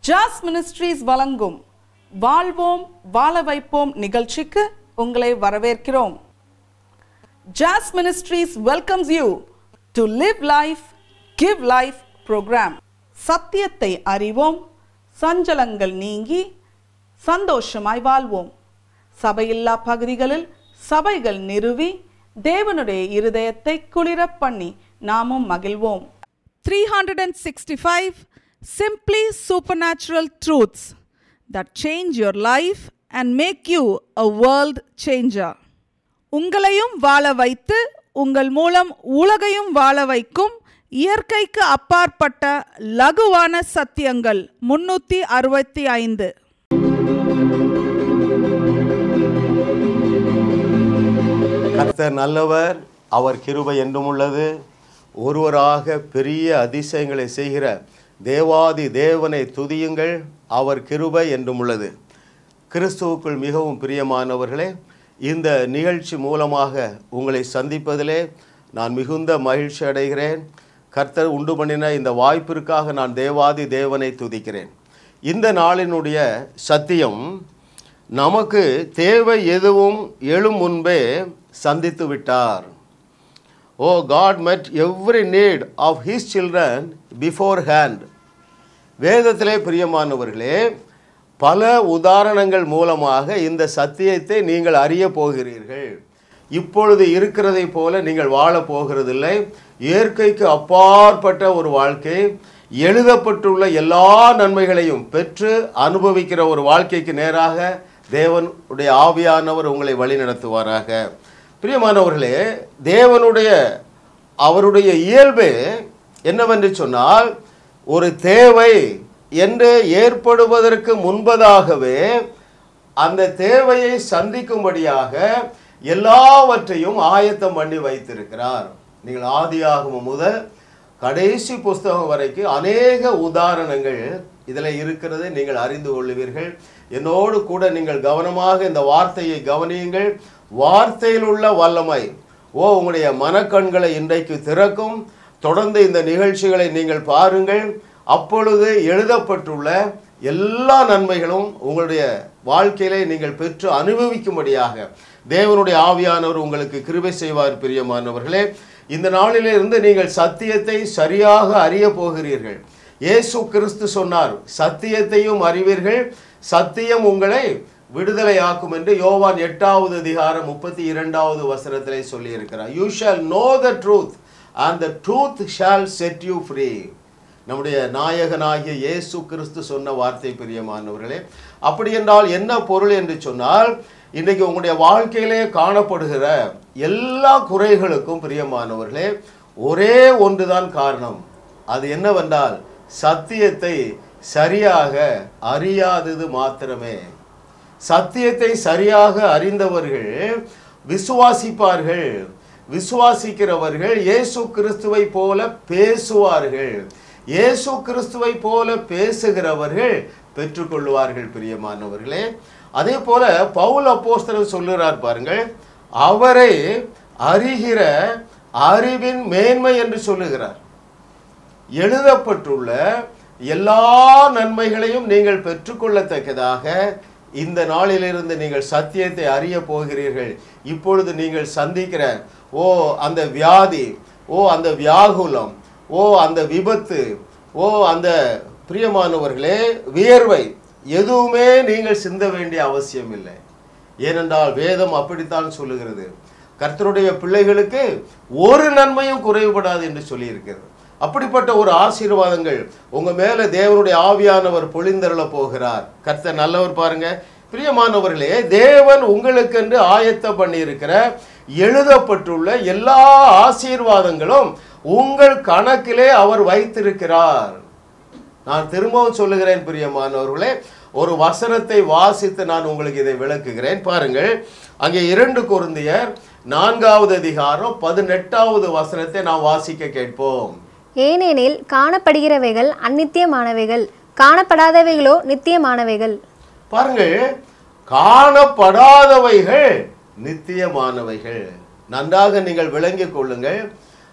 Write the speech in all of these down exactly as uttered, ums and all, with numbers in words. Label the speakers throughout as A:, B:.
A: ஜாஸ் ministries வழங்கும் வாழ்வோம் வாழ வைப்போம் நிகழ்ச்சிக்கு உங்களை வரவேற்கிறோம். Jas ministries welcomes you to live life give life program. சத்தியத்தை அறிவோம், சஞ்சலங்கள் நீங்கி சந்தோஷமாய் வாழ்வோம். சபையில்லா பகுதிகளில் சபைகள் நிறுவி தேவனுடைய இருதயத்தை குளிர பண்ணி நாமும் மகிழ்வோம். three hundred sixty-five simply supernatural truths that change your life and make you a world changer. உங்களையும் வாழ வைத்து உங்கள் மூலம் உலகையும் வாழ வைக்கும் இயற்கைக்கு அப்பாற்பட்ட லகுவான சத்தியங்கள் முன்னூற்றி அறுபத்தி ஐந்து.
B: கர்த்தர் நல்லவர், அவர் கிருபை என்றும் உள்ளது. ஒருவராக பெரிய அதிசயங்களை செய்கிற தேவாதி தேவனை துதியுங்கள், அவர் கிருபை என்றும் உள்ளது. கிறிஸ்துவுக்குள் மிகவும் பிரியமானவர்களே, இந்த நிகழ்ச்சி மூலமாக உங்களை சந்திப்பதிலே நான் மிகுந்த மகிழ்ச்சி அடைகிறேன். கர்த்தர் உண்டு பண்ணின இந்த வாய்ப்பிற்காக நான் தேவாதி தேவனை துதிக்கிறேன். இந்த நாளினுடைய சத்தியம், நமக்கு தேவை எதுவும் எழும் முன்பே சந்தித்து விட்டார். Oh God met every need of his children beforehand. வேதத்திலே பிரியமானவர்களே, பல உதாரணங்கள் மூலமாக இந்த சத்தியத்தை நீங்கள் அறிய போகிறீர்கள். இப்பொழுது இருக்கிறதை போல நீங்கள் வாழ போகிறதில்லை. இயற்கைக்கு அப்பாற்பட்ட ஒரு வாழ்க்கை, எழுதப்பட்டுள்ள எல்லா நன்மைகளையும் பெற்று அனுபவிக்கிற ஒரு வாழ்க்கைக்கு நேராக தேவனுடைய ஆவியானவர் உங்களை வழி நடத்துவாராக. பிரியமானவர்களே, தேவனுடைய அவருடைய இயல்பு என்னவென்று சொன்னால், ஒரு தேவை என்று ஏற்படுவதற்கு முன்பதாகவே அந்த தேவையை சந்திக்கும்படியாக எல்லாவற்றையும் ஆயத்தம் பண்ணி வைத்திருக்கிறார். நீங்கள் ஆதியாகமம் முதல் கடைசி புஸ்தகம் வரைக்கும் அநேக உதாரணங்கள் இதில் இருக்கிறது, நீங்கள் அறிந்து கொள்ளுவீர்கள். என்னோடு கூட நீங்கள் கவனமாக இந்த வார்த்தையை கவனியுங்கள். வார்த்தையில் உள்ள வல்லமை ஓ உங்களுடைய மனக்கண்களை இன்றைக்கு திறக்கும். தொடர்ந்து இந்த நிகழ்ச்சிகளை நீங்கள் பாருங்கள். அப்பொழுது எழுதப்பட்டுள்ள எல்லா நன்மைகளும் உங்களுடைய வாழ்க்கையிலே நீங்கள் பெற்று அனுபவிக்கும்படியாக தேவனுடைய ஆவியானவர் உங்களுக்கு கிருபை செய்வார். பிரியமானவர்களே, இந்த நாளிலிருந்து நீங்கள் சத்தியத்தை சரியாக அறிய போகிறீர்கள். இயேசு கிறிஸ்து சொன்னார், சத்தியத்தையும் அறிவீர்கள், சத்தியம் உங்களை விடுதலையாக்கும் என்று யோவான் எட்டாவது அதிகாரம் முப்பத்தி இரண்டாவது வசனத்திலே சொல்லி இருக்கிறார். You shall know the truth and the truth shall set you free. நம்முடைய நாயகனாகிய இயேசு கிறிஸ்து சொன்ன வார்த்தை. பிரியமானவர்களே, அப்படி என்றால் என்ன பொருள் என்று சொன்னால், இன்றைக்கு உங்களுடைய வாழ்க்கையிலே காணப்படுகிற எல்லா குறைகளுக்கும் பிரியமானவர்களே ஒரே ஒன்றுதான் காரணம். அது என்னவென்றால், சத்தியத்தை சரியாக அறியாதது மாத்திரமே. சத்தியத்தை சரியாக அறிந்தவர்கள் விசுவாசிப்பார்கள். விசுவாசிக்கிறவர்கள் இயேசு கிறிஸ்துவை போல பேசுவார்கள். இயேசு கிறிஸ்துவை போல பேசுகிறவர்கள் பெற்றுக்கொள்வார்கள். பிரியமானவர்களே, அதே போல பவுல் அப்போஸ்தலர் சொல்லுகிறார் பாருங்கள், அவரை அறிகிற அறிவின் மேன்மை என்று சொல்லுகிறார். எழுதப்பட்டுள்ள எல்லா நன்மைகளையும் நீங்கள் பெற்றுக்கொள்ளத்தக்கதாக இந்த நாளிலிருந்து நீங்கள் சத்தியத்தை அறிய போகிறீர்கள். இப்பொழுது நீங்கள் சந்திக்கிற ஓ அந்த வியாதி, ஓ அந்த வியாகுலம், ஓ அந்த விபத்து, ஓ அந்த பிரியமானவர்களே வியர்வை எதுவுமே நீங்கள் சிந்த வேண்டிய அவசியம் இல்லை. ஏனென்றால் வேதம் அப்படித்தான் சொல்லுகிறது, கர்த்தருடைய பிள்ளைகளுக்கு ஒரு நன்மையும் குறைவுபடாது என்று சொல்லியிருக்கிறது. அப்படிப்பட்ட ஒரு ஆசீர்வாதங்கள் உங்க மேல தேவனுடைய ஆவியானவர் பொழிந்தருள போகிறார். கர்த்தர் நல்லவர். பாருங்க பிரியமானவர்களே, தேவன் உங்களுக்கென்று ஆயத்தம் பண்ணி இருக்கிற எழுதப்பட்டுள்ள எல்லா ஆசீர்வாதங்களும் உங்கள் கணக்கிலே அவர் வைத்திருக்கிறார். நான் திரும்பவும் சொல்லுகிறேன் பிரியமானவர்களே, ஒரு வசனத்தை வாசித்து நான் உங்களுக்கு இதை விளக்குகிறேன். பாருங்கள், அங்கே இரண்டு கொரிந்தியர் நான்காவது அதிகாரம் பதினெட்டாவது வசனத்தை நாம் வாசிக்க கேட்போம்.
C: ஏனெனில் காணப்படுகிறவைகள் அந்நித்தியமானவைகள், காணப்படாதவைகளோ நித்தியமானவைகள்.
B: பாருங்கள், காணப்படாதவைகள் நித்தியமானவைகள். நன்றாக நீங்கள் விளங்கிக் கொள்ளுங்கள்.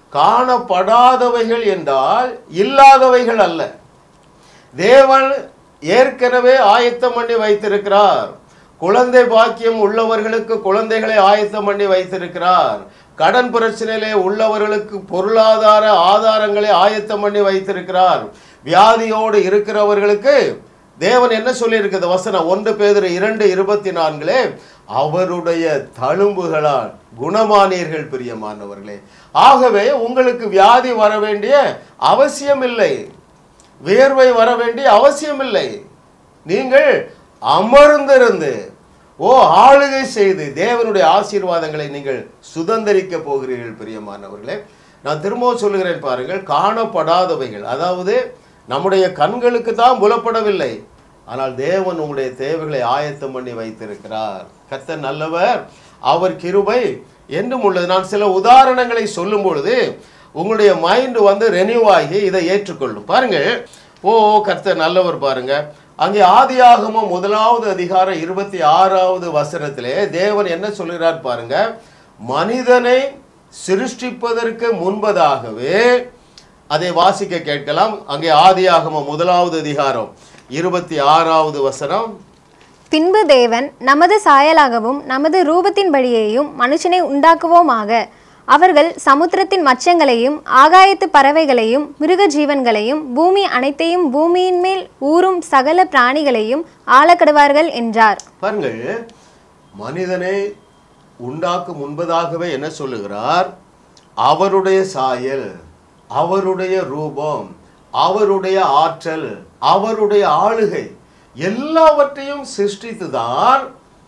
B: காணப்படாதவைகள் என்றால் இல்லாதவைகள் அல்ல. தேவன் ஏற்கனவே ஆயத்தம் பண்ணி வைத்திருக்கிறார். குழந்தை பாக்கியம் உள்ளவர்களுக்கு குழந்தைகளை ஆயத்தம் பண்ணி வைத்திருக்கிறார். கடன் பிரச்சனையிலே உள்ளவர்களுக்கு பொருளாதார ஆதாரங்களை ஆயத்தம் பண்ணி வைத்திருக்கிறார். வியாதியோடு இருக்கிறவர்களுக்கு தேவன் என்ன சொல்லி இருக்குது வசனம் ஒன்று பேதுரு இரண்டு இருபத்தி நான்கிலே அவருடைய தழும்புகளால் குணமானீர்கள் பிரியமானவர்களே. ஆகவே உங்களுக்கு வியாதி வர வேண்டிய அவசியம் இல்லை, வேர்வை வர வேண்டிய அவசியம் இல்லை. நீங்கள் அமர்ந்திருந்து ஓ ஆளுகை செய்து தேவனுடைய ஆசீர்வாதங்களை நீங்கள் சுதந்திரிக்க போகிறீர்கள் பிரியமானவர்களே. நான் திரும்பவும் சொல்லுகிறேன் பாருங்கள், காணப்படாதவைகள், அதாவது நம்முடைய கண்களுக்கு தான் புலப்படவில்லை, ஆனால் தேவன் உங்களுடைய தேவைகளை ஆயத்தம் பண்ணி வைத்திருக்கிறார். கர்த்தர் நல்லவர், அவர் கிருபை என்றும் உள்ளது. நான் சில உதாரணங்களை சொல்லும் பொழுது உங்களுடைய மைண்ட் வந்து ரெனியூ ஆகி இதை ஏற்றுக்கொள்ளும். பாருங்கள், ஓ கர்த்தர் நல்லவர். பாருங்க, அங்கே ஆதியாகமம் முதலாவது அதிகாரம் இருபத்தி ஆறாவது வசனத்திலே தேவன் என்ன சொல்கிறார் பாருங்க, மனிதனை சிருஷ்டிப்பதற்கு முன்பதாகவே, அதை வாசிக்க கேட்கலாம். அங்கே ஆதியாகமம் முதலாவது அதிகாரம் இருபத்தி ஆறாவது வசனம்.
C: பின்பு தேவன் நமது சாயலாகவும் நமது ரூபத்தின்படியேயும் மனுஷனை உண்டாக்குவோமாக, அவர்கள் சமுத்திரத்தின் மச்சங்களையும் ஆகாயத்து பறவைகளையும் மிருக ஜீவன்களையும் பூமி அனைத்தையும் பூமியின் மேல் ஊறும் சகல பிராணிகளையும் ஆளக்கடுவார்கள் என்றார்.
B: பாருங்கள், மனிதனை உண்டாக்கும் முன்பதாகவே என்ன சொல்லுகிறார், அவருடைய சாயல், அவருடைய ரூபம், அவருடைய ஆற்றல், அவருடைய ஆளுகை எல்லாவற்றையும் சிருஷ்டித்துதான்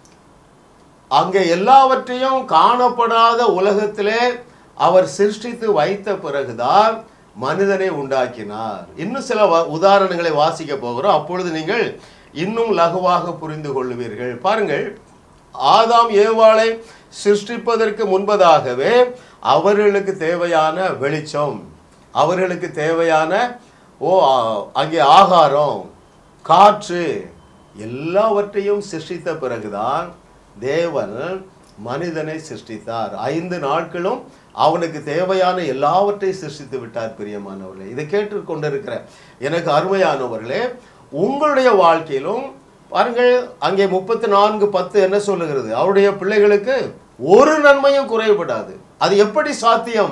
B: அங்கே எல்லாவற்றையும் காணப்படாத உலகத்திலே அவர் சிருஷ்டித்து வைத்த பிறகுதான் மனிதனை உண்டாக்கினார். இன்னும் சில உதாரணங்களை வாசிக்க போகிறோம், அப்பொழுது நீங்கள் இன்னும் லகுவாக புரிந்து கொள்ளுவீர்கள். பாருங்கள், ஆதாம் ஏவாளை சிருஷ்டிப்பதற்கு முன்பதாகவே அவர்களுக்கு தேவையான வெளிச்சம், அவர்களுக்கு தேவையான ஓ அங்கே ஆகாரம், காற்று எல்லாவற்றையும் சிருஷ்டித்த பிறகுதான் தேவன் மனிதனை சிருஷ்டித்தார். ஐந்து நாட்களும் அவனுக்கு தேவையான எல்லாவற்றையும் சிருஷ்டித்து விட்டார். பிரியமானவர்களே, இதை கேட்டுக்கொண்டிருக்கிற எனக்கு அருமையானவர்களே, உங்களுடைய வாழ்க்கையிலும் பாருங்கள், அங்கே முப்பத்தி நான்கு பத்து என்ன சொல்லுகிறது, அவருடைய பிள்ளைகளுக்கு ஒரு நன்மையும் குறைபடாது. அது எப்படி சாத்தியம்?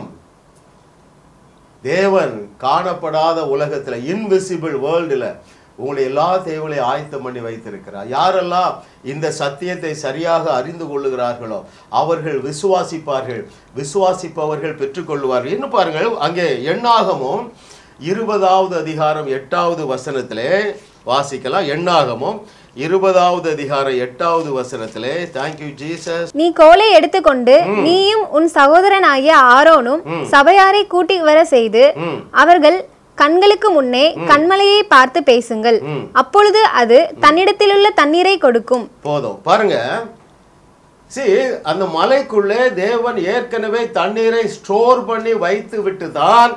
B: தேவன் காணப்படாத உலகத்தில், இன்விசிபிள் வேர்ல்டில் உங்களுடைய எல்லா தேவைகளையும் ஆயத்தம் பண்ணி வைத்திருக்கிறார். யாரெல்லாம் இந்த சத்தியத்தை சரியாக அறிந்து கொள்ளுகிறார்களோ அவர்கள் விசுவாசிப்பார்கள், விசுவாசிப்பவர்கள் பெற்றுக்கொள்வார்கள். இன்னும் பாருங்கள், அங்கே எண்ணாகமும் இருபதாவது அதிகாரம் எட்டாவது வசனத்திலே வாசிக்கலாம். எண்ணாகமும் இருபதாவது அதிகாரம் எட்டாவது வசனத்திலே, தேங்க்யூ ஜீசஸ்.
C: நீ கோலை எடுத்துக்கொண்டு நீயும் உன் சகோதரனாகிய ஆரோனும் சபையாரை கூட்டி வர செய்து அவர்கள் கண்களுக்கு முன்னே கண்மலையை பார்த்து பேசுங்கள், அப்பொழுது அது தன்னிடத்திலுள்ள தண்ணீரை கொடுக்கும். போதும்.
B: பாருங்க, see, அந்த மலைக்குள்ளே தேவன் ஏற்கனவே தண்ணீரை ஸ்டோர் பண்ணி வைத்து விட்டு தான்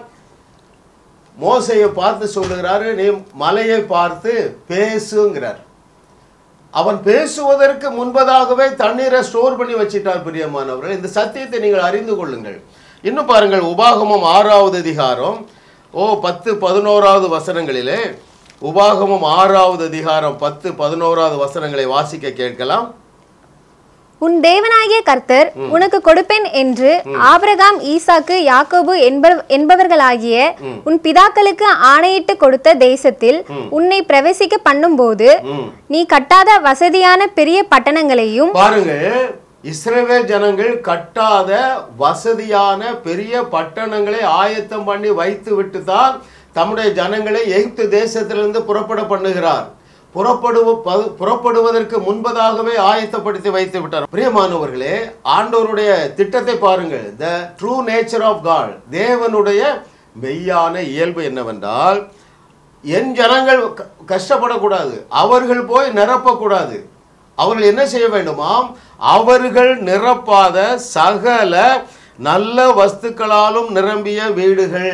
B: மோசையை பார்த்து சொல்லுகிறாரு, நீ மலையை பார்த்து பேசுங்கிறார். அவன் பேசுவதற்கு முன்பதாகவே தண்ணீரை ஸ்டோர் பண்ணி வச்சிட்டார். பிரியமானவர்கள், இந்த சத்தியத்தை நீங்கள் அறிந்து கொள்ளுங்கள். இன்னும் பாருங்கள், உபாகமம் ஆறாவது அதிகாரம் ஓ பத்து பதினோராவது வசனங்களிலே, உபாகமம் ஆறாவது அதிகாரம் பத்து பதினோராவது வசனங்களை வாசிக்க கேட்கலாம்.
C: உன் தேவனாகிய கர்த்தர் உனக்கு கொடுப்பேன் என்று ஆபிரகாம், ஈசாக்கு, யாக்கோபு என்பவர்களாகிய உன் பிதாக்களுக்கு ஆணையிட்டு கொடுத்த தேசத்தில் உன்னை பிரவேசிக்க பண்ணும் போது நீ கட்டாத வசதியான பெரிய பட்டணங்களையும்.
B: பாருங்க, இஸ்ரவேல் ஜனங்கள் கட்டாத வசதியான பெரிய பட்டணங்களை ஆயத்தம் பண்ணி வைத்து விட்டு தான் தம்முடைய ஜனங்களை எகிப்து தேசத்திலிருந்து புறப்பட பண்ணுகிறார். புறப்படுவ புறப்படுவதற்கு முன்பதாகவே ஆயத்தப்படுத்தி வைத்து விட்டார். பிரியமானவர்களே, ஆண்டவருடைய திட்டத்தை பாருங்கள். The true nature of God, தேவனுடைய மெய்யான இயல்பு என்னவென்றால், என் ஜனங்கள் கஷ்டப்படக்கூடாது, அவர்கள் போய் நிரப்பக்கூடாது. அவர்கள் என்ன செய்ய வேண்டுமாம், அவர்கள் நிரப்பாத சகல நல்ல வஸ்துக்களாலும் நிரம்பிய வீடுகள்,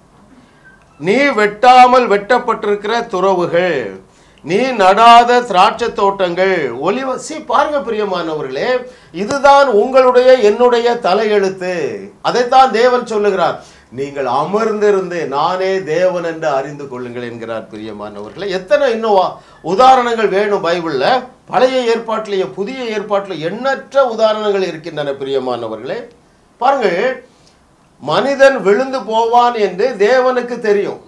B: நீ வெட்டாமல் வெட்டப்பட்டிருக்கிற துறவுகள், நீ நடாத திராட்சை தோட்டங்கள், ஒலிவசி. பாருங்க பிரியமானவர்களே, இதுதான் உங்களுடைய என்னுடைய தலையெழுத்து. அதைத்தான் தேவன் சொல்லுகிறார். நீங்கள் அமர்ந்திருந்து நானே தேவன் என்று அறிந்து கொள்ளுங்கள் என்கிறார் பிரியமானவர்களே. எத்தனை இன்னும் உதாரணங்கள் வேணும் பைபிள்ல, பழைய ஏற்பாட்டிலேயே புதிய ஏற்பாட்டில் எண்ணற்ற உதாரணங்கள் இருக்கின்றன பிரியமானவர்களே. பாருங்கள், மனிதன் விழுந்து போவான் என்று தேவனுக்கு தெரியும்.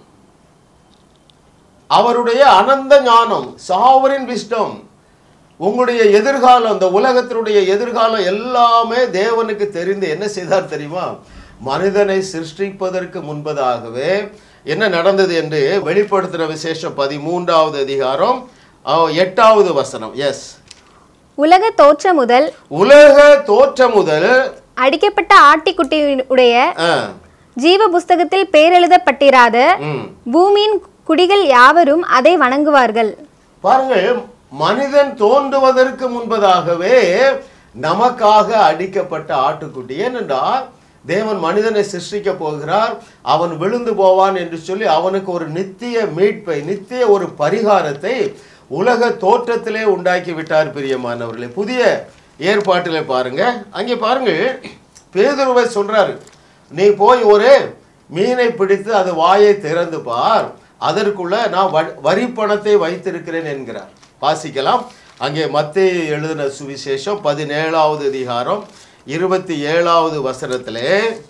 B: அவருடைய அனந்த ஞானம், சாவரின் விஸ்டம், உங்களுடைய எதிர்காலம், இந்த உலகத்தினுடைய எதிர்காலம் எல்லாமே தேவனுக்கு தெரிந்து என்ன செய்தார் தெரியுமா? மனிதனை சிருஷ்டிப்பதற்கு முன்பதாகவே என்ன நடந்தது என்று வெளிப்படுத்துகிற விசேஷம் பதிமூன்றாவது அதிகாரம் எட்டாவது வசனம். எஸ்,
C: உலக தோற்றம் முதல்
B: உலக தோற்றம் முதல்
C: அடிக்கப்பட்ட ஆட்டிக்குட்டியுடைய ஜீவ புஸ்தகத்தில் பேரெழுதப்பட்டிராத பூமியின் குடிகள் யாவரும் அதை வணங்குவார்கள்.
B: பாருங்கள், மனிதன் தோன்றுவதற்கு முன்பதாகவே நமக்காக அடிக்கப்பட்ட ஆட்டுக்குட்டி. ஏனென்றால் தேவன் மனிதனை சிருஷ்டிக்க போகிறார், அவன் விழுந்து போவான் என்று சொல்லி அவனுக்கு ஒரு நித்திய மீட்பை, நித்திய ஒரு பரிகாரத்தை உலக தோற்றத்திலே உண்டாக்கி விட்டார் பிரியமானவர்களே. புதிய ஏற்பாட்டிலே பாருங்க, அங்கே பாருங்க, பேதுருவை சொல்றாரு, நீ போய் ஒரு மீனை பிடித்து அது வாயை திறந்து பார், அதற்குள்ள நான் வரி பணத்தை வைத்திருக்கிறேன் என்கிறார். வாசிக்கலாம். அங்கே மத்தேயு எழுதின சுவிசேஷம் பதினேழாவது அதிகாரம் இருபத்தி ஏழாவது வசனத்திலே,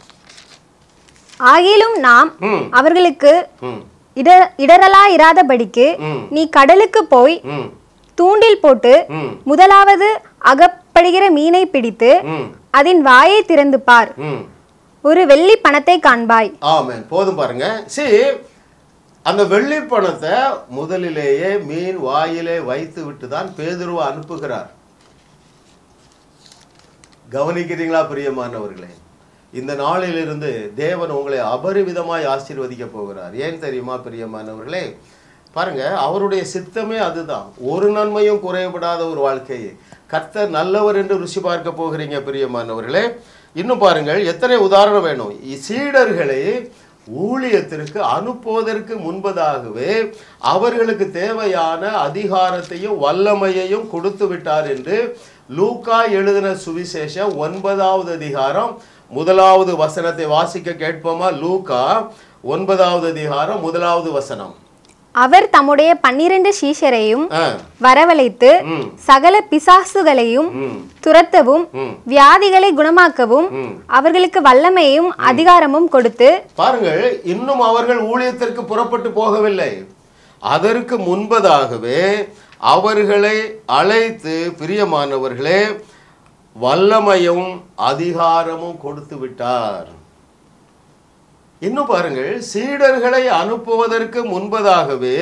C: ஆகிலும் நாம் அவர்களுக்கு இடரலா இராதபடிக்கு நீ கடலுக்கு போய் தூண்டில் போட்டு முதலாவது அகப்படுகிற மீனை பிடித்து அதன் வாயை திறந்து பார், ஒரு வெள்ளி பணத்தை காண்பாய்.
B: ஆமென். போதும் பாருங்க. சி, அந்த வெள்ளி பணத்தை முதலிலேயே மீன் வாயிலே வைத்து விட்டு தான் பேதுருவை அனுப்புகிறார். கவனிக்கிறீங்களா பிரியமானவர்களே? இந்த நாளிலிருந்து தேவன் உங்களை அபரிவிதமாய் ஆசீர்வதிக்க போகிறார். ஏன் தெரியுமா பிரியமானவர்களே? பாருங்க, அவருடைய சித்தமே அதுதான், ஒரு நன்மையும் குறைபடாத ஒரு வாழ்க்கையை. கர்த்தர் நல்லவர் என்று ருசி பார்க்க போகிறீங்க பிரியமானவர்களே. இன்னும் பாருங்கள், எத்தனை உதாரணம் வேணும். சீடர்களை ஊழியத்திற்கு அனுப்புவதற்கு முன்பதாகவே அவர்களுக்கு தேவையான அதிகாரத்தையும் வல்லமையையும் கொடுத்து விட்டார் என்று லூக்கா எழுதின சுவிசேஷம் ஒன்பதாவது அதிகாரம் முதலாவது வசனத்தை வாசிக்க கேட்போமா? லூக்கா ஒன்பதாவது அதிகாரம் முதலாவது வசனம்.
C: அவர் தம்முடைய பன்னிரண்டு சீஷரையும் வரவழைத்து சகல பிசாசுகளையும் துரத்தவும் வியாதிகளை குணமாக்கவும் அவர்களுக்கு வல்லமையும் அதிகாரமும் கொடுத்து.
B: பாருங்கள், இன்னும் அவர்கள் ஊழியத்திற்கு புறப்பட்டு போகவில்லை. அதற்கு முன்பதாகவே அவர்களை அழைத்து, பிரியமானவர்களே, வல்லமையும் அதிகாரமும் கொடுத்து விட்டார். இன்னும் பாருங்கள், சீடர்களை அனுப்புவதற்கு முன்பதாகவே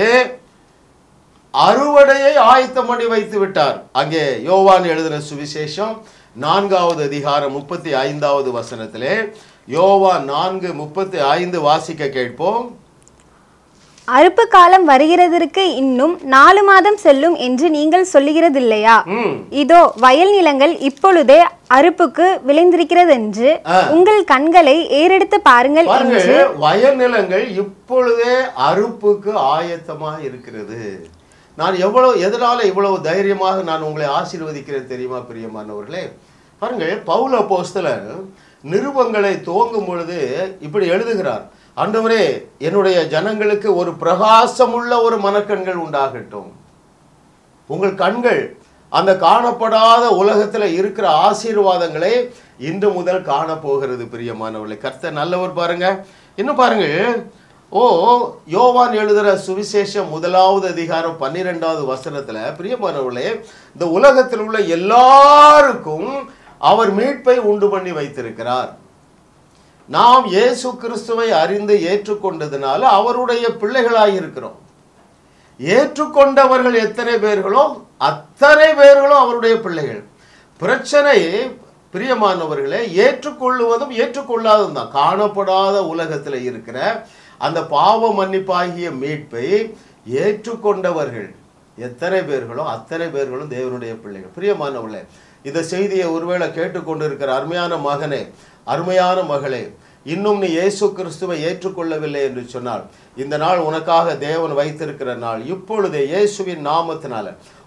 B: அறுவடையை ஆயத்தம் பண்ணி வைத்து விட்டார். அங்கே யோவான் எழுதின சுவிசேஷம் நான்காவது அதிகாரம் முப்பத்தி ஐந்தாவது வசனத்திலே, யோவான் நான்கு முப்பத்தி ஐந்து வாசிக்க கேட்போம்.
C: அறுப்பு காலம் வருகிறதற்கு இன்னும் நாலு மாதம் செல்லும் என்று நீங்கள் சொல்லுகிறதில்லையா? இதோ வயல் நிலங்கள் இப்பொழுதே அறுப்புக்கு விளைந்திருக்கிறது என்று உங்கள் கண்களை ஏறெடுத்து பாருங்கள் என்று.
B: வயல் நிலங்கள் இப்பொழுதே அறுப்புக்கு ஆயத்தமாக இருக்கிறது. நான் எவ்வளவு எதனால இவ்வளவு தைரியமாக நான் உங்களை ஆசீர்வதிக்கிறேன் தெரியுமா பிரியமானவர்களே? பாருங்கள், பவுல் அப்போஸ்தலன் நிருபங்களை துவங்கும் பொழுது இப்படி எழுதுகிறார், ஆண்டவரே, என்னுடைய ஜனங்களுக்கு ஒரு பிரகாசமுள்ள ஒரு மனக்கண்கள் உண்டாகட்டும். உங்கள் கண்கள் அந்த காணப்படாத உலகத்தில் இருக்கிற ஆசீர்வாதங்களை இன்று முதல் காணப்போகிறது பிரியமானவர்களே. கர்த்தர் நல்லவர். பாருங்க, இன்னும் பாருங்க, ஓ யோவான் எழுதுகிற சுவிசேஷம் முதலாவது அதிகாரம் பன்னிரெண்டாவது வசனத்துல, பிரியமானவர்களே, இந்த உலகத்தில் உள்ள எல்லாருக்கும் அவர் மீட்பை உண்டு பண்ணி வைத்திருக்கிறார். நாம் இயேசு கிறிஸ்துவை அறிந்து ஏற்றுக்கொண்டதுனால அவருடைய பிள்ளைகளாக இருக்கிறோம். ஏற்றுக்கொண்டவர்கள் எத்தனை பேர்களோ அத்தனை பேர்களும் அவருடைய பிள்ளைகள். பிரச்சனை பிரியமானவர்களே, ஏற்றுக்கொள்ளுவதும் ஏற்றுக்கொள்ளாததும் தான். காணப்படாத உலகத்தில் இருக்கிற அந்த பாவ மன்னிப்பாகிய மீட்பை ஏற்றுக்கொண்டவர்கள் எத்தனை பேர்களோ அத்தனை பேர்களும் தேவனுடைய பிள்ளைகள். பிரியமானவர்களே, இந்த செய்தியை ஒருவேளை கேட்டுக்கொண்டு இருக்கிற அருமையான மகனே, அருமையான மகளே, இன்னும் நீ இயேசு கிறிஸ்துவை ஏற்றுக்கொள்ளவில்லை என்று சொன்னால், இந்த நாள் உனக்காக தேவன் வைத்திருக்கிற நாள். இப்பொழுதே இயேசுவின் நாமத்தினால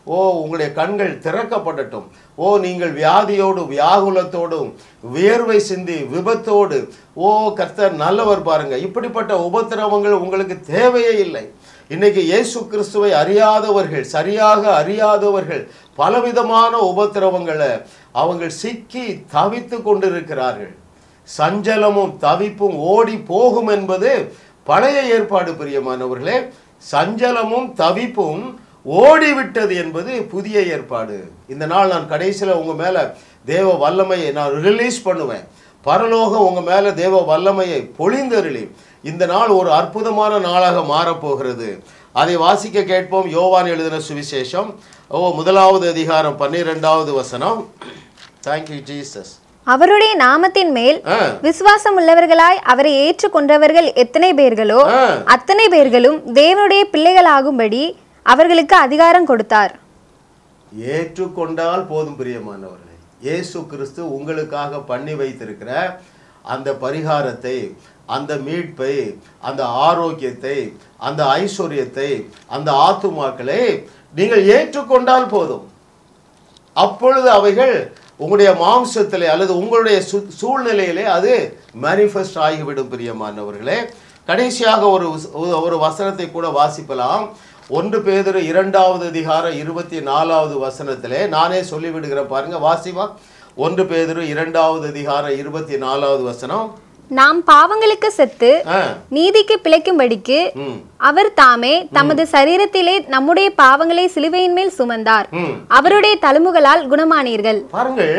B: ஓ உங்களுடைய கண்கள் திறக்கப்படட்டும். ஓ நீங்கள் வியாதியோடு வியாகுலத்தோடும் வியர்வை சிந்தி விபத்தோடு, ஓ கர்த்தர் நல்லவர் பாருங்க, இப்படிப்பட்ட உபத்திரவங்கள் உங்களுக்கு தேவையே இல்லை. இன்னைக்கு இயேசு கிறிஸ்துவை அறியாதவர்கள், சரியாக அறியாதவர்கள் பலவிதமான உபத்திரவங்களை அவங்க சிக்கி தவித்து கொண்டிருக்கிறார்கள். சஞ்சலமும் தவிப்பும் ஓடி போகும் என்பது பழைய ஏற்பாடு பிரியமானவர்களே. சஞ்சலமும் தவிப்பும் ஓடிவிட்டது என்பது புதிய ஏற்பாடு. இந்த நாள் நான் கடைசியில் உங்க மேல தேவ வல்லமையை நான் ரிலீஸ் பண்ணுவேன். பரலோகம் உங்க மேல தேவ வல்லமையை பொழிந்தருளி இந்த நாள் ஒரு அற்புதமான நாளாக மாறப்போகிறது. அதை வாசிக்க கேட்போம். யோவான் எழுதின சுவிசேஷம் ஓ முதலாவது அதிகாரம் பன்னிரெண்டாவது வசனம். Thank you Jesus.
C: அவருடைய நாமத்தின் மேல் விசுவாசம் உள்ளவர்களாய் அவரை ஏற்றுக்கொண்டவர்கள் எத்தனை பேர்களோ அத்தனை பேர்களும் தேவனுடைய பிள்ளைகளாகும்படி அவர்களுக்கு அதிகாரம் கொடுத்தார்.
B: ஏற்றுக்கொண்டால் போதும் பிரியமானவர்களே. இயேசு கிறிஸ்து உங்களுக்காக பண்ணி வைத்திருக்கிற அந்த பரிகாரத்தை, அந்த மீட்பை, அந்த ஆரோக்கியத்தை, அந்த ஐஸ்வர்யத்தை, அந்த ஆத்துமாக்களை நீங்கள் ஏற்றுக்கொண்டால் போதும். அப்பொழுது அவைகள் உங்களுடைய மாம்சத்திலே அல்லது உங்களுடைய சூழ்நிலையிலே அது மேனிஃபெஸ்ட் ஆகிவிடும் பிரியமானவர்களே. கடைசியாக ஒரு ஒரு வசனத்தை கூட வாசிக்கலாம். ஒன்று பேதுரு இரண்டாவது அதிகாரம் இருபத்தி நாலாவது வசனத்திலே நானே சொல்லிவிடுகிறேன் பாருங்க, வாசிவா. ஒன்று பேதுரு இரண்டாவது அதிகாரம் இருபத்தி நாலாவது வசனம்.
C: நாம் பாவங்களுக்கு செத்து நீதிக்கு பிழைக்கும்படிக்கு அவர் தாமே தமது சரீரத்திலே நம்முடைய பாவங்களை சிலுவையின் மேல் சுமந்தார், அவருடைய தழும்புகளால் குணமானீர்கள்.
B: பாருங்கள்,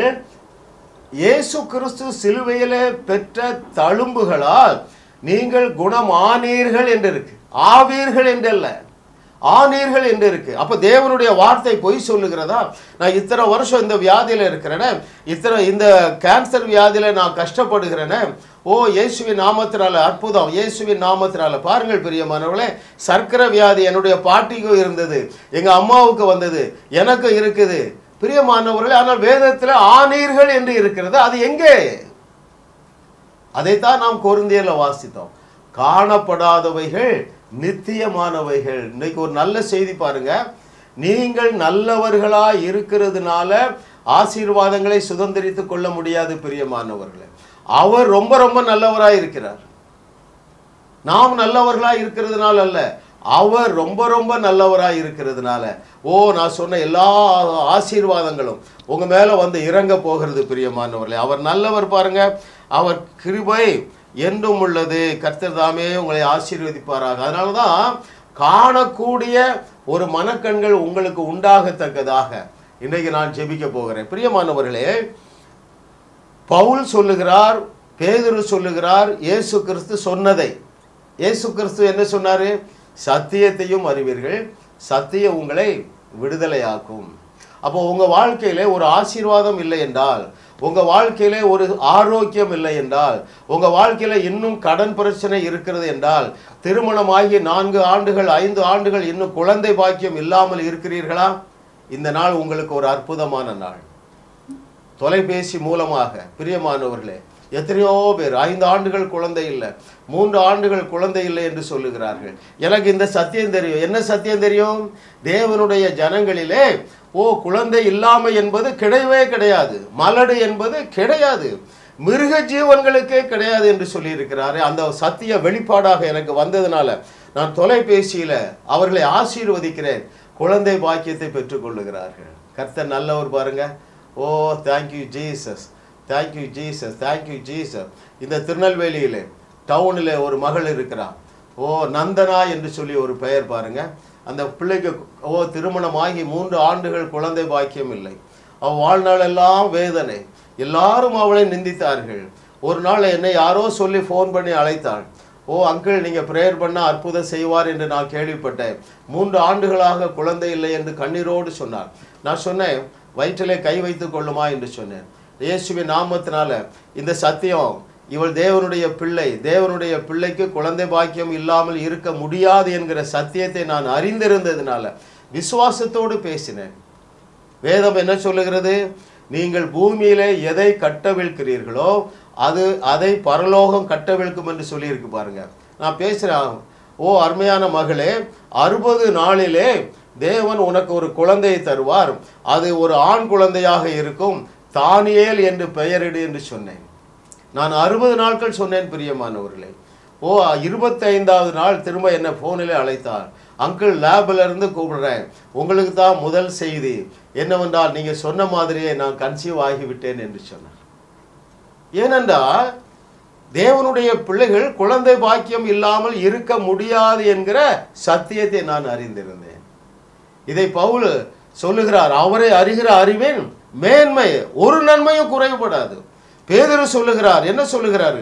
B: இயேசு கிறிஸ்து சிலுவையிலே பெற்ற தழும்புகளால் நீங்கள் குணமானீர்கள் என்று இருக்கு, ஆவீர்கள் என்றல்ல, ஆனீர்கள் என்று இருக்கு. அப்ப தேவனுடைய வார்த்தை பொய் சொல்லுகிறதா? நான் இத்தனை வருஷம் இந்த வியாதியில இருக்கிறேனே, இத்தனை இந்த கேன்சர் வியாதியில நான் கஷ்டப்படுகிறேனே, ஓ இயேசுவின் நாமத்தினால அற்புதம், இயேசுவின் நாமத்தினால. பாருங்கள் பிரியமானவர்களே, சர்க்கரை வியாதி என்னுடைய பாட்டிக்கும் இருந்தது, எங்க அம்மாவுக்கு வந்தது, எனக்கு இருக்குது பிரியமானவர்களே. ஆனால் வேதத்தில் ஆனீர்கள் என்று இருக்கிறது, அது எங்கே? அதைத்தான் நாம் கொரிந்தியர்ல வாசித்தோம். காணப்படாதவைகள் நித்தியமானவைகள். இன்னைக்கு ஒரு நல்ல செய்தி பாருங்க, நீங்கள் நல்லவர்களா இருக்கிறதுனால ஆசீர்வாதங்களை சுதந்திரித்துக் கொள்ள முடியாது பிரியமானவர்களே. அவர் ரொம்ப ரொம்ப நல்லவராய் இருக்கிறார். நாம் நல்லவர்களாய் இருக்கிறதுனால அல்ல, அவர் ரொம்ப ரொம்ப நல்லவராய் இருக்கிறதுனால ஓ நான் சொன்ன எல்லா ஆசீர்வாதங்களும் உங்க மேல வந்து இறங்க போகிறது பிரியமானவர்களே. அவர் நல்லவர் பாருங்க, அவர் கிருபை என்றும் உள்ளது. கர்த்தர் தாமே உங்களை ஆசீர்வதிப்பாராக. அதனாலதான் காணக்கூடிய ஒரு மனக்கண்கள் உங்களுக்கு உண்டாகத்தக்கதாக இன்றைக்கு நான் ஜெபிக்க போகிறேன் பிரியமானவர்களே. பவுல் சொல்லுகிறார், பேதுரு சொல்லுகிறார், இயேசு கிறிஸ்து சொன்னதை. இயேசு கிறிஸ்து என்ன சொன்னாரு? சத்தியத்தையும் அறிவீர்கள், சத்தியம் உங்களை விடுதலையாக்கும். அப்போ உங்க வாழ்க்கையிலே ஒரு ஆசீர்வாதம் இல்லை என்றால், உங்க வாழ்க்கையிலே ஒரு ஆரோக்கியம் இல்லை என்றால், உங்க வாழ்க்கையில இன்னும் கடன் பிரச்சனை இருக்கிறது என்றால், திருமணமாகி நான்கு ஆண்டுகள் ஐந்து ஆண்டுகள் இன்னும் குழந்தை பாக்கியம் இல்லாமல் இருக்கிறீர்களா? இந்த நாள் உங்களுக்கு ஒரு அற்புதமான நாள். தொலைபேசி மூலமாக பிரியமானவர்களே, எத்தனையோ பேர் ஐந்து ஆண்டுகள் குழந்தை இல்லை, மூன்று ஆண்டுகள் குழந்தை இல்லை என்று சொல்லுகிறார்கள். எனக்கு இந்த சத்தியம் தெரியும். என்ன சத்தியம் தெரியும்? தேவனுடைய ஜனங்களிலே ஓ குழந்தை இல்லாமை என்பது கிடையவே கிடையாது, மலடு என்பது கிடையாது, மிருக ஜீவன்களுக்கே கிடையாது என்று சொல்லி இருக்கிறாரு. அந்த சத்திய வெளிப்பாடாக எனக்கு வந்ததுனால நான் தொலைபேசியில அவர்களை ஆசீர்வதிக்கிறேன். குழந்தை பாக்கியத்தை பெற்றுக் கொள்ளுகிறார்கள். கர்த்தர் நல்லவர் பாருங்க. Oh thank you Jesus, thank you Jesus, thank you Jesus. இந்த திருநெல்வேலியிலே டவுனில் ஒரு மகள் இருக்கிறார். ஓ நந்தனா என்று சொல்லி ஒரு பெயர் பாருங்க. அந்த பிள்ளைக்கு ஓ திருமணமாகி மூன்று ஆண்டுகள் குழந்தை பாக்கியம் இல்லை. அவள் வாழ்நாள் எல்லாம் வேதனை. எல்லாரும் அவளை நிந்தித்தார்கள். ஒரு நாள் என்னை யாரோ சொல்லி ஃபோன் பண்ணி அழைத்தாள். ஓ அங்கிள் நீங்கள் ப்ரேயர் பண்ணால் அற்புதம் செய்வார் என்று நான் கேள்விப்பட்டேன். மூன்று ஆண்டுகளாக குழந்தை இல்லை என்று கண்ணீரோடு சொன்னார். நான் சொன்னேன், வயிற்றிலே கை வைத்து கொள்ளுமா என்று சொன்னேன். இயேசுவின் நாமத்தினால இந்த சத்தியம், இவள் தேவனுடைய பிள்ளை, தேவனுடைய பிள்ளைக்கு குழந்தை பாக்கியம் இல்லாமல் இருக்க முடியாது என்கிற சத்தியத்தை நான் அறிந்திருந்ததுனால விசுவாசத்தோடு பேசினேன். வேதம் என்ன சொல்லுகிறது? நீங்கள் பூமியிலே எதை கட்டவிழ்க்கிறீர்களோ அது அதை பரலோகம் கட்டவிழ்க்கும் என்று சொல்லியிருக்கு பாருங்க. நான் பேசுகிறேன், ஓ அருமையான மகளே, அறுபது நாளிலே தேவன் உனக்கு ஒரு குழந்தையை தருவார், அது ஒரு ஆண் குழந்தையாக இருக்கும், தானியேல் என்று பெயரிடு என்று சொன்னேன். நான் அறுபது நாட்கள் சொன்னேன் பிரியமானவர்களே. ஓ இருபத்தைந்தாவது நாள் திரும்ப என்னை ஃபோனில் அழைத்தார். அங்கிள் லேபில் இருந்து கூப்பிடுறேன், உங்களுக்கு தான் முதல் செய்தி என்னவென்றால் நீங்கள் சொன்ன மாதிரியே நான் கன்சீவ் ஆகிவிட்டேன் என்று சொன்னார். ஏனென்றால் தேவனுடைய பிள்ளைகள் குழந்தை பாக்கியம் இல்லாமல் இருக்க முடியாது என்கிற சத்தியத்தை நான் அறிந்திருந்தேன். இதை பவுல் சொல்லுகிறார், அவரை அறிகிற அறிவின் மேன்மை ஒரு நன்மையும் குறைபடாது. பேதுரு சொல்லுகிறார், என்ன சொல்லுகிறாரு?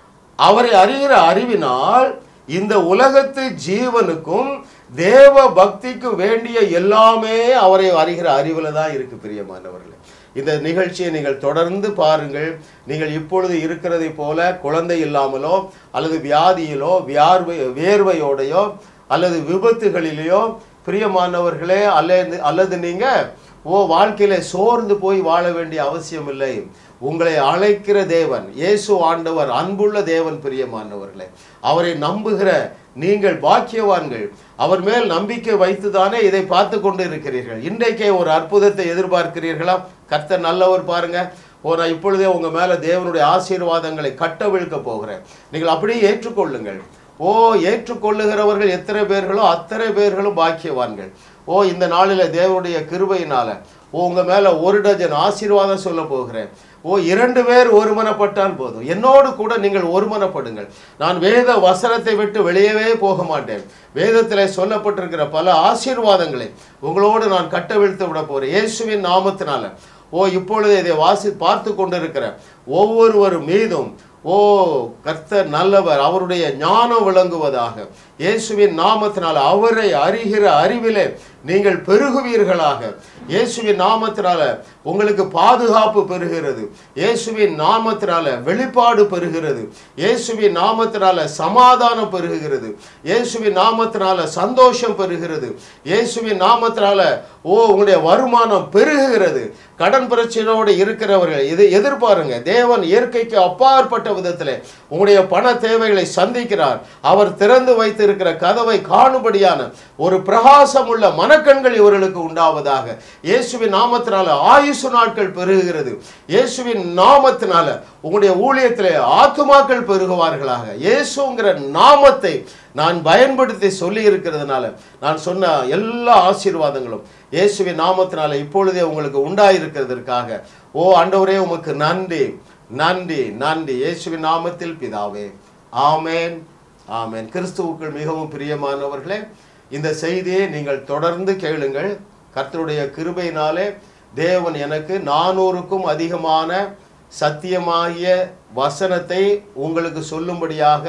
B: அவரை அறிகிற அறிவினால் இந்த உலகத்து ஜீவனுக்கும் தேவ பக்திக்கு வேண்டிய எல்லாமே அவரை அறிகிற அறிவில் தான் இருக்கு. பிரியமானவர்களே, இந்த நிகழ்ச்சியை நீங்கள் தொடர்ந்து பாருங்கள். நீங்கள் இப்பொழுது இருக்கிறதை போல குழந்தை இல்லாமலோ அல்லது வியாதியிலோ வியார்வை வேர்வையோடையோ அல்லது விபத்துகளிலேயோ பிரியமானவர்களே அல்லது அல்லது நீங்கள் ஓ வாழ்க்கையில சோர்ந்து போய் வாழ வேண்டிய அவசியம் இல்லை. உங்களை அழைக்கிற தேவன் இயேசு ஆண்டவர் அன்புள்ள தேவன். பிரியமானவர்களே, அவரை நம்புகிற நீங்கள் பாக்கியவான்கள். அவர் மேல் நம்பிக்கை வைத்துதானே இதை பார்த்து கொண்டு இருக்கிறீர்கள். இன்றைக்கே ஒரு அற்புதத்தை எதிர்பார்க்கிறீர்களா? கர்த்தர் நல்லவர் பாருங்க. ஓ நான் இப்பொழுதே உங்க மேல தேவனுடைய ஆசீர்வாதங்களை கட்டவிழ்க்க போகிறேன், நீங்கள் அப்படியே ஏற்றுக்கொள்ளுங்கள். ஓ ஏற்றுக்கொள்ளுகிறவர்கள் எத்தனை பேர்களோ அத்தனை பேர்களும் பாக்கியவான்கள். ஓ இந்த நாளில் தேவனுடைய கிருபையினால ஓ உங்க மேல ஒரு டஜன் ஆசீர்வாதம் சொல்ல போகிறேன். ஓ இரண்டு பேர் ஒருமனப்பட்டால் போதும், என்னோடு கூட நீங்கள் ஒருமனப்படுங்கள். நான் வேத வசனத்தை விட்டு வெளியவே போக மாட்டேன். வேதத்தில் சொல்லப்பட்டிருக்கிற பல ஆசீர்வாதங்களை உங்களோடு நான் கட்டவிழ்த்து விட போறேன் இயேசுவின் நாமத்தினால. ஓ இப்பொழுது இதை வாசி பார்த்து கொண்டிருக்கிற ஒவ்வொருவர் மீதும் ஓ கர்த்தர் நல்லவர், அவருடைய ஞானம் விளங்குவதாக இயேசுவின் நாமத்தினால். அவரை அறிகிற அறிவிலே நீங்கள் பெருகுவீர்களாக. இயேசுவின் நாமத்தினால உங்களுக்கு பாதுகாப்பு பெறுகிறது, இயேசுவின் நாமத்தினால வெளிப்பாடு பெறுகிறது, இயேசுவின் நாமத்தினால சமாதானம் பெருகுகிறது, இயேசுவின் நாமத்தினால சந்தோஷம் பெறுகிறது, இயேசுவின் நாமத்தினால ஓ உங்களுடைய வருமானம் பெருகுகிறது. கடன் பிரச்சனையோடு இருக்கிறவர்கள் இதை எதிர்பாருங்க. தேவன் இயற்கைக்கு அப்பாற்பட்ட விதத்தில் உங்களுடைய பண தேவைகளை சந்திக்கிறார். அவர் திறந்து வைத்திருக்கிற கதவை காணும்படியான ஒரு பிரகாசம் உள்ள மனக்கண்கள் இவர்களுக்கு உண்டாவதாக. இயேசுவின் நாமத்தினால ஆயுசு நாட்கள் பெருகுகிறது. இயேசுவின் நாமத்தினால உங்களுடைய ஊழியத்திலே ஆத்துமாக்கள் பெருகுவார்களாக. இயேசுங்கிற நாமத்தை நான் பயன்படுத்தி சொல்லி இருக்கிறதுனால நான் சொன்ன எல்லா ஆசீர்வாதங்களும் இயேசுவின் நாமத்தினால இப்பொழுதே உங்களுக்கு உண்டாயிருக்கிறதற்காக ஓ ஆண்டவரே உமக்கு நன்றி நன்றி நன்றி. இயேசுவின் நாமத்தில் பிதாவே, ஆமேன் ஆமேன். கிறிஸ்துவுக்குள் மிகவும் பிரியமானவர்களே, இந்த செய்தியை நீங்கள் தொடர்ந்து கேளுங்கள். கர்த்தருடைய கிருபையினாலே தேவன் எனக்கு நானூறுக்கும் அதிகமான சத்தியமாகிய வசனத்தை உங்களுக்கு சொல்லும்படியாக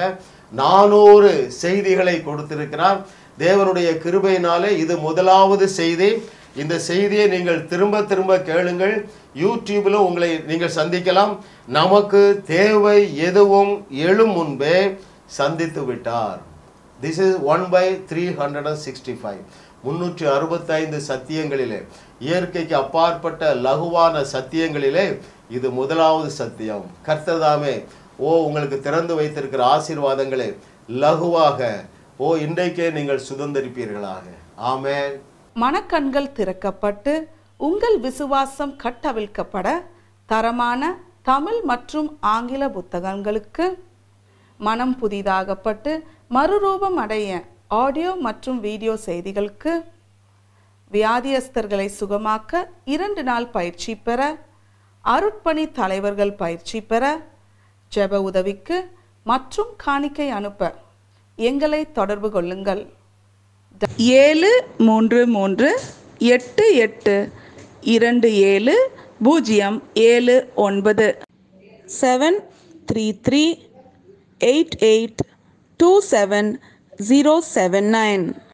B: நானூறு செய்திகளை கொடுத்திருக்கிறார். தேவனுடைய கிருபையினாலே இது முதலாவது செய்தி. இந்த செய்தியை நீங்கள் திரும்ப திரும்ப கேளுங்கள். யூடியூபில் உங்களை நீங்கள் சந்திக்கலாம். நமக்கு தேவை எதுவும் எழும் முன்பே சந்தித்து விட்டார். This is one by three hundred and sixty five முன்னூற்றி அறுபத்தைந்து சத்தியங்களிலே, இயற்கைக்கு அப்பாற்பட்ட லகுவான சத்தியங்களிலே இது முதலாவது சத்தியம். கர்த்தர்தாமே ஓ உங்களுக்கு திறந்து வைத்திருக்கிற ஆசீர்வாதங்களை லகுவாக ஓ இன்றைக்கே நீங்கள் சுதந்திரிப்பீர்களாக. ஆமென்.
A: மனக்கண்கள் திறக்கப்பட்டு உங்கள் விசுவாசம் கட்டவிழ்க்கப்பட தரமான தமிழ் மற்றும் ஆங்கில புத்தகங்களுக்கு, மனம் புதிதாகப்பட்டு மறுரூபம் அடைய ஆடியோ மற்றும் வீடியோ செய்திகளுக்கு, வியாதியஸ்தர்களை சுகமாக்க இரண்டு நாள் பயிற்சி பெற, அருட்பணி தலைவர்கள் பயிற்சி பெற, ஜெப உதவிக்கு மற்றும் காணிக்கை அனுப்ப எங்களை தொடர்பு கொள்ளுங்கள்.
D: ஏழு மூன்று மூன்று எட்டு எட்டு இரண்டு ஏழு பூஜ்ஜியம் ஏழு ஒன்பது seven three three eight eight two seven zero seven nine.